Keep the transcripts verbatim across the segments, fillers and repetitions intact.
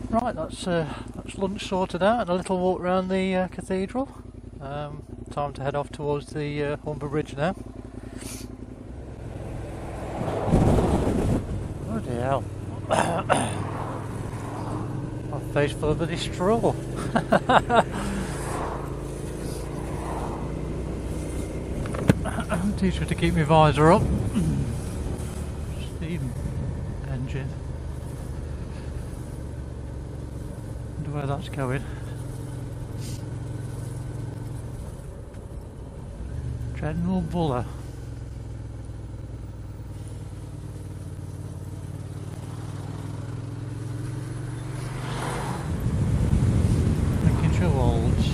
Right, that's uh, that's lunch sorted out and a little walk around the uh, cathedral. Um, time to head off towards the uh, Humber Bridge now. Bloody hell. My face full of bloody straw. Teach me to keep my visor up. Steam engine. Wonder where that's going. General Buller. Lincolnshire Wolds.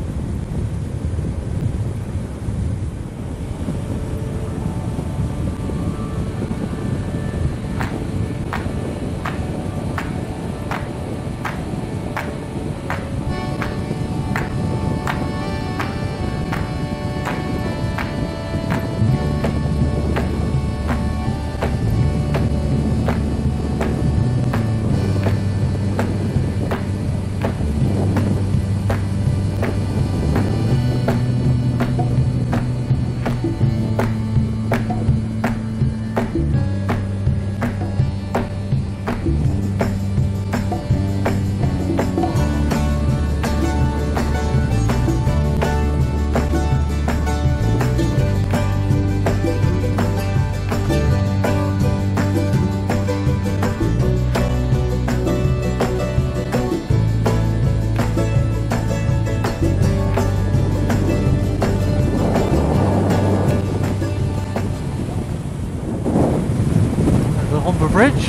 Humber Bridge.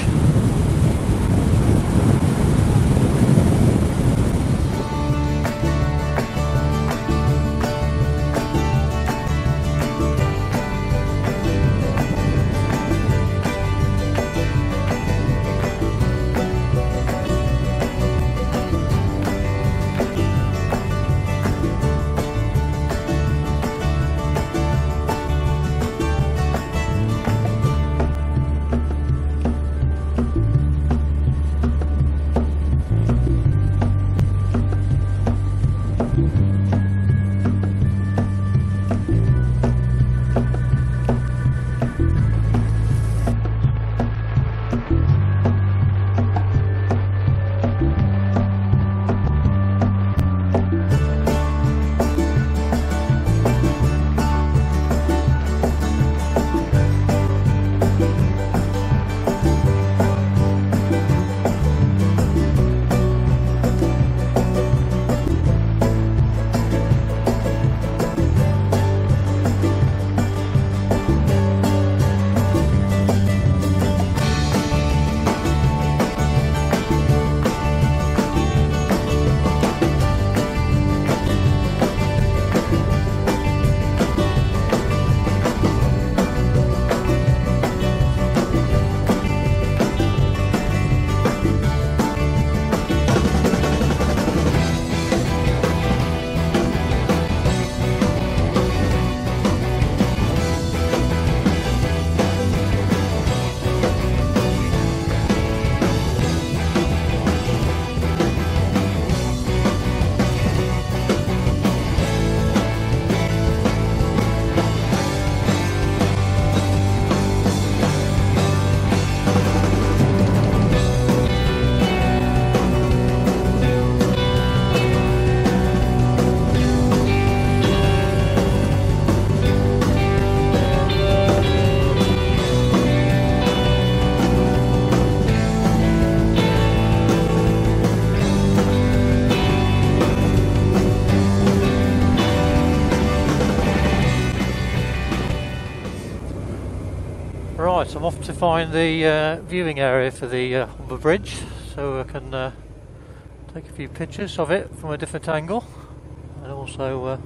Right, I'm off to find the uh, viewing area for the uh, Humber Bridge, so I can uh, take a few pictures of it from a different angle, and also uh,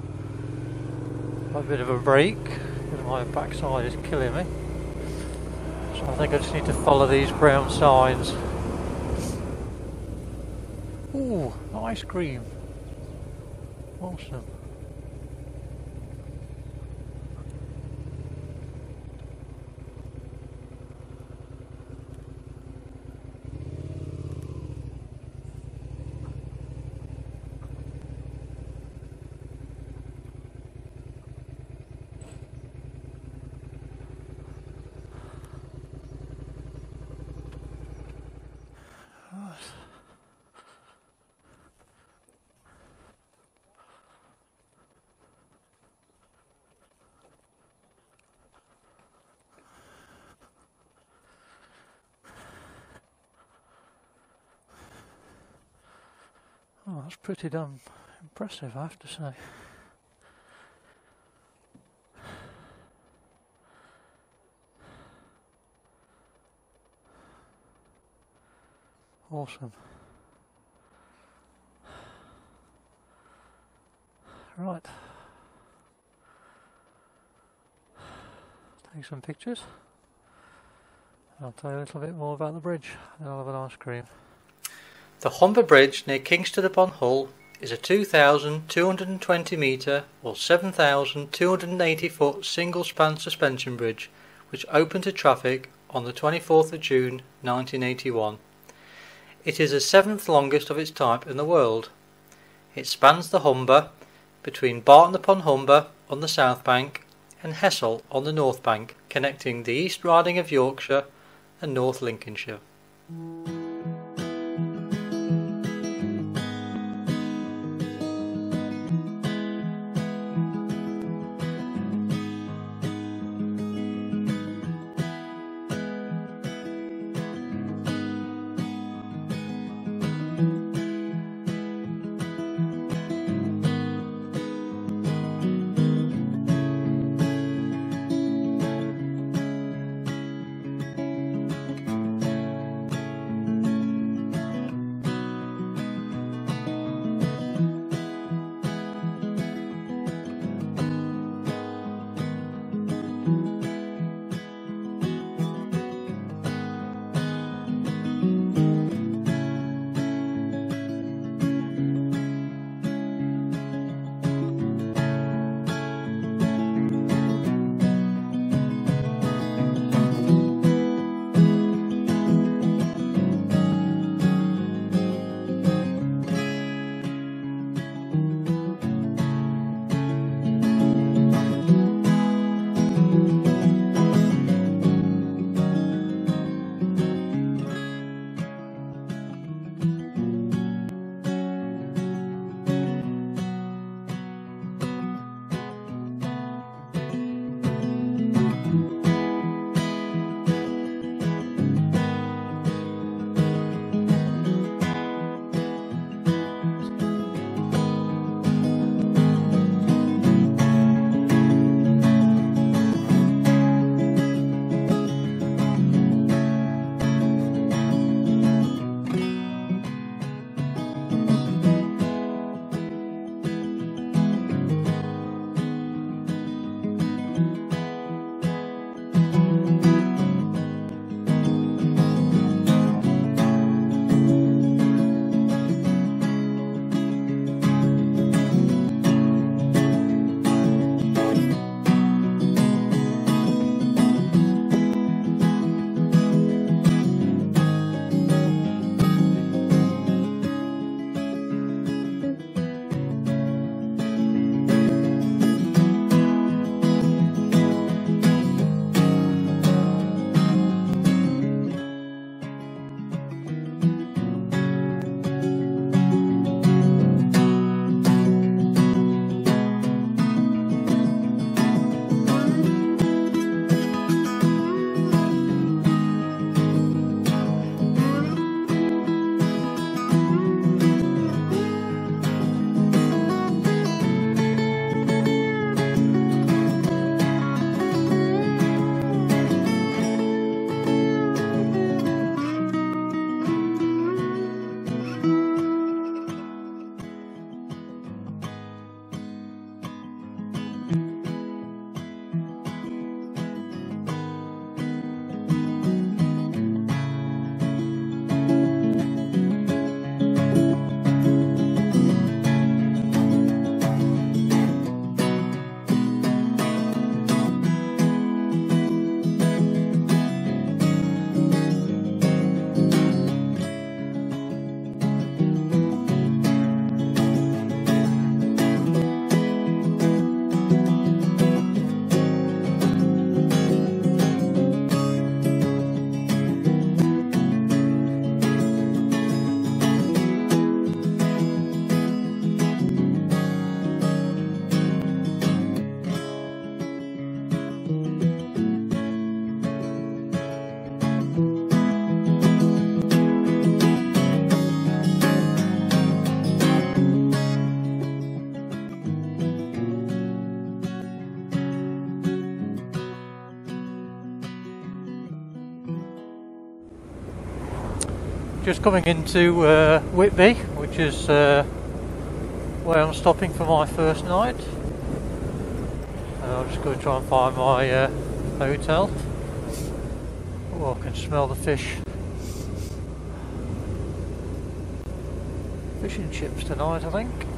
have a bit of a break because my backside is killing me. So I think I just need to follow these brown signs. Ooh, ice cream! Awesome. Oh, that's pretty damn impressive, I have to say. Awesome. Right. Take some pictures. I'll tell you a little bit more about the bridge. Then I'll have an ice cream. The Humber Bridge near Kingston upon Hull is a two thousand two hundred twenty metre or seven thousand two hundred eighty foot single span suspension bridge which opened to traffic on the twenty-fourth of June nineteen eighty-one. It is the seventh longest of its type in the world. It spans the Humber between Barton upon Humber on the south bank and Hessel on the north bank, connecting the East Riding of Yorkshire and North Lincolnshire. just coming into uh, Whitby, which is uh, where I'm stopping for my first night. Uh, I'm just going to try and find my uh, hotel. Oh, I can smell the fish. Fish and chips tonight, I think.